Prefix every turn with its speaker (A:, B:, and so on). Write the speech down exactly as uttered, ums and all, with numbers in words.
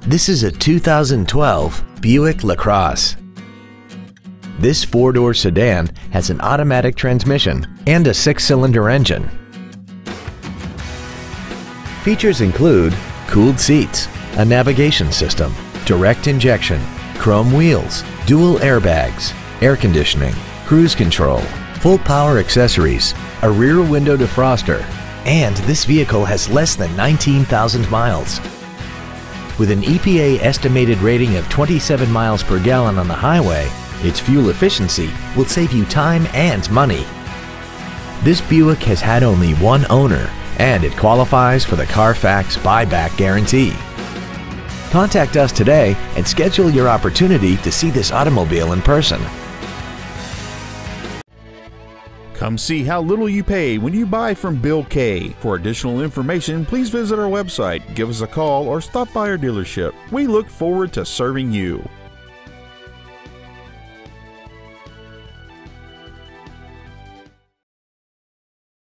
A: This is a two thousand twelve Buick LaCrosse. This four-door sedan has an automatic transmission and a six-cylinder engine. Features include cooled seats, a navigation system, direct injection, chrome wheels, dual airbags, air conditioning, cruise control, full power accessories, a rear window defroster, and this vehicle has less than nineteen thousand miles. With an E P A estimated rating of twenty-seven miles per gallon on the highway, its fuel efficiency will save you time and money. This Buick has had only one owner, and it qualifies for the Carfax buyback guarantee. Contact us today and schedule your opportunity to see this automobile in person.
B: Come see how little you pay when you buy from Bill K. For additional information, please visit our website, give us a call, or stop by our dealership. We look forward to serving you.